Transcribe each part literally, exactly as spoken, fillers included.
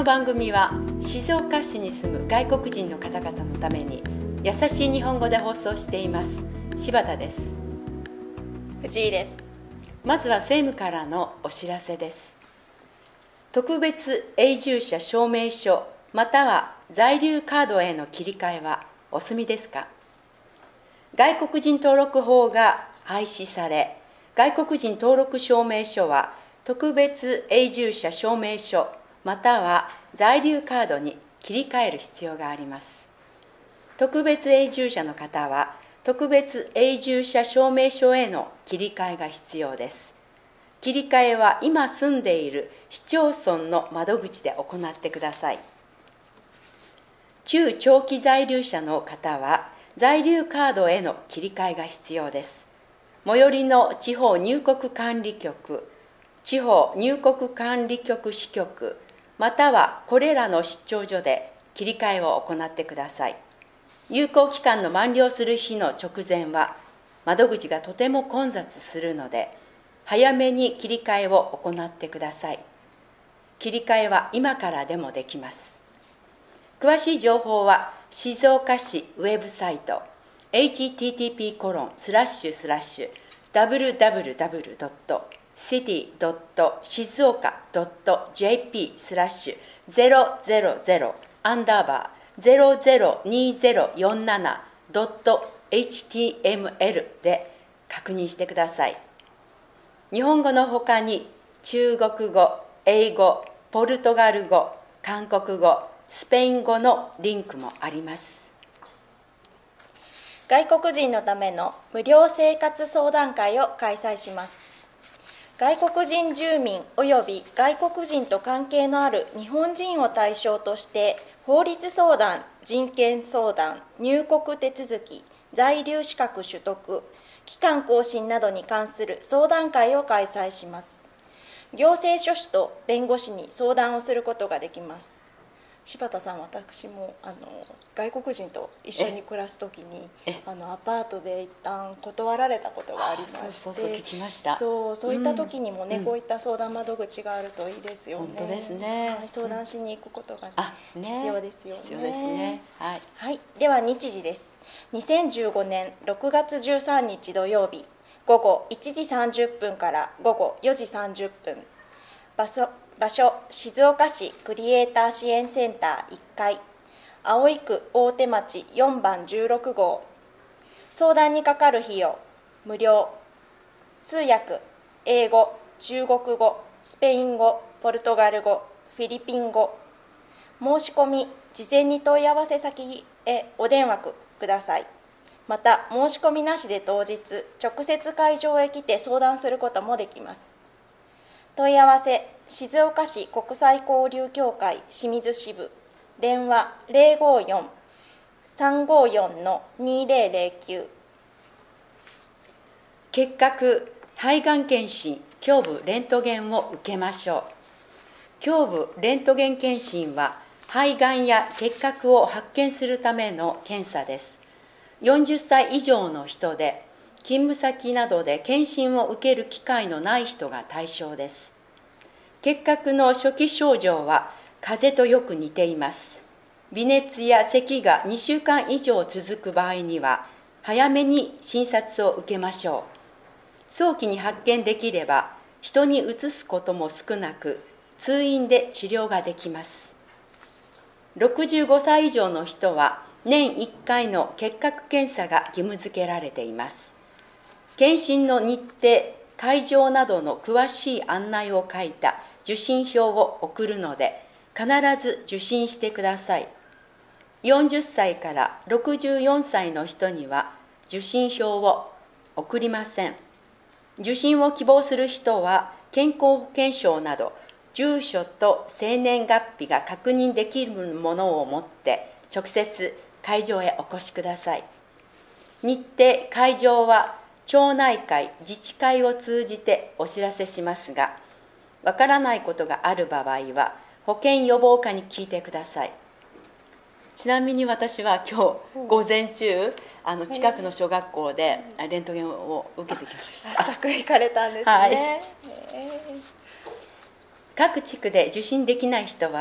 の番組は静岡市に住む外国人の方々のために優しい日本語で放送しています。柴田です。 藤井です。 まずは政務からのお知らせです。特別永住者証明書または在留カードへの切り替えはお済みですか？外国人登録法が廃止され、外国人登録証明書は特別永住者証明書または在留カードに切り替える必要があります。特別永住者の方は特別永住者証明書への切り替えが必要です。切り替えは今住んでいる市町村の窓口で行ってください。中長期在留者の方は在留カードへの切り替えが必要です。最寄りの地方入国管理局、地方入国管理局支局、またはこれらの出張所で切り替えを行ってください。有効期間の満了する日の直前は窓口がとても混雑するので、早めに切り替えを行ってください。切り替えは今からでもできます。詳しい情報は静岡市ウェブサイト エイチティーティーピーコロンスラッシュスラッシュダブリューダブリューダブリュードットシティドット静岡ドットジェーピースラッシュゼロゼロゼロアンダーバーゼロゼロにゼロよんななドットエイチティーエムエル で確認してください。日本語のほかに中国語、英語、ポルトガル語、韓国語、スペイン語のリンクもあります。 外国人のための無料生活相談会を開催します。外国人住民および外国人と関係のある日本人を対象として法律相談、人権相談、入国手続き、在留資格取得、期間更新などに関する相談会を開催します。行政書士と弁護士に相談をすることができます。柴田さん、私もあの外国人と一緒に暮らすときにあのアパートで一旦断られたことがありまして、 そうそうそう聞きました。 そうそういったときにもね、うん、こういった相談窓口があるといいですよね。 本当ですね、 はい、相談しに行くことが、 ね、 必要ですよね。 必要ですね、はい、 はい、では日時です。にせんじゅうごねんろくがつじゅうさんにち土曜日、午後いちじさんじゅっぷんから午後よじさんじゅっぷん。場所場所、静岡市クリエイター支援センターいっかい、葵区大手町よんばんじゅうろくごう。相談にかかる費用無料。通訳英語、中国語、スペイン語、ポルトガル語、フィリピン語。申し込み事前に問い合わせ先へお電話ください。また申し込みなしで当日直接会場へ来て相談することもできます。問い合わせ静岡市国際交流協会清水支部、電話 ゼロごよん さんごよん にゼロゼロきゅう。 結核、肺がん検診、胸部レントゲンを受けましょう。胸部レントゲン検診は肺がんや結核を発見するための検査です。よんじゅっさい以上の人で勤務先などで検診を受ける機会のない人が対象です。結核の初期症状は風邪とよく似ています。微熱や咳がにしゅうかん以上続く場合には早めに診察を受けましょう。早期に発見できれば人にうつすことも少なく通院で治療ができます。ろくじゅうごさい以上の人は年いっかいの結核検査が義務付けられています。検診の日程、会場などの詳しい案内を書いた受診票を送るので必ず受診してください。よんじゅっさいからろくじゅうよんさいの人には受診票を送りません。受診を希望する人は健康保険証など住所と生年月日が確認できるものを持って直接会場へお越しください。日程、会場は町内会、自治会を通じてお知らせしますが、わからないことがある場合は保健予防課に聞いてください。ちなみに私は今日午前中、あの近くの小学校でレントゲンを受けてきました。 早速行かれたんですね。はい、 各地区で受診できない人は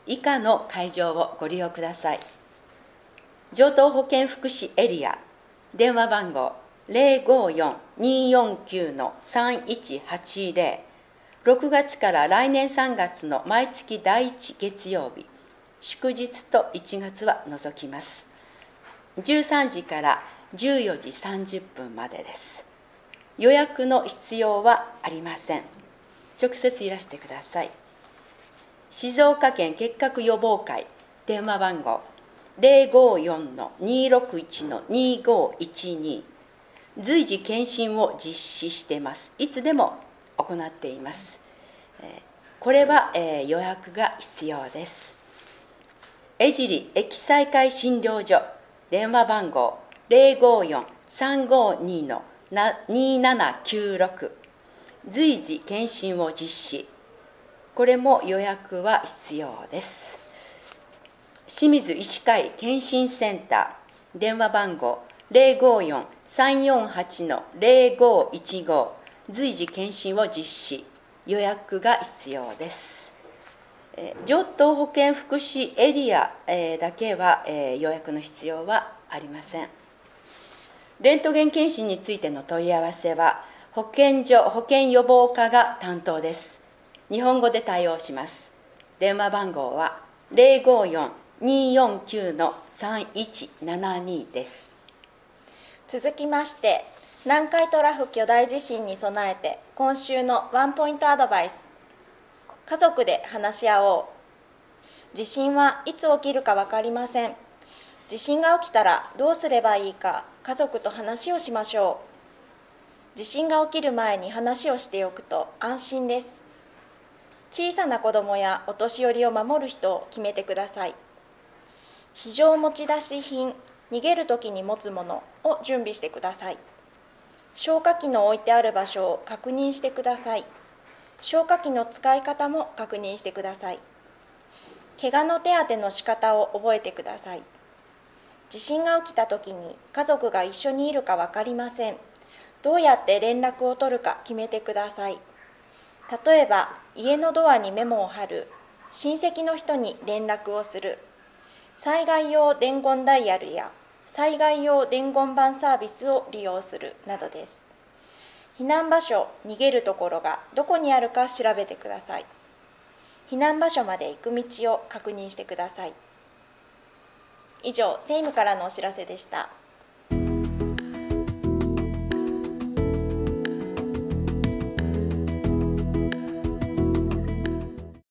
以下の会場をご利用ください。城東保健福祉エリア、電話番号 ゼロごよん にーよんきゅう さんいちはちゼロ、ろくがつから来年さんがつの毎月だいいち月曜日、祝日といちがつは除きます。じゅうさんじからじゅうよじさんじゅっぷんまでです。予約の必要はありません。直接いらしてください。静岡県結核予防会、電話番号 ゼロごよん にーろくいち にーごいちに、随時検診を実施しています。いつでも行っています。これは予約が必要です。江尻駅再開診療所、電話番号 ゼロごよん さんごに にーななきゅうろく、随時検診を実施。これも予約は必要です。清水医師会検診センター、電話番号 ゼロごよん さんよんはち ゼロごいちご、随時検診を実施。予約が必要です。城東保健福祉エリアだけは予約の必要はありません。レントゲン検診についての問い合わせは、保健所保健予防課が担当です。日本語で対応します。電話番号は ゼロごよん にーよんきゅう さんいちななに です。 続きまして、南海トラフ巨大地震に備えて今週のワンポイントアドバイス。家族で話し合おう。地震はいつ起きるか分かりません。地震が起きたらどうすればいいか、家族と話をしましょう。地震が起きる前に話をしておくと安心です。小さな子どもやお年寄りを守る人を決めてください。非常持ち出し品、逃げるときに持つものを準備してください。消火器の置いてある場所を確認してください。消火器の使い方も確認してください。怪我の手当ての仕方を覚えてください。地震が起きたときに家族が一緒にいるか分かりません。どうやって連絡を取るか決めてください。例えば、家のドアにメモを貼る、親戚の人に連絡をする、災害用伝言ダイヤルや災害用伝言板サービスを利用するなどです。避難場所、逃げるところがどこにあるか調べてください。避難場所まで行く道を確認してください。以上、政務からのお知らせでした。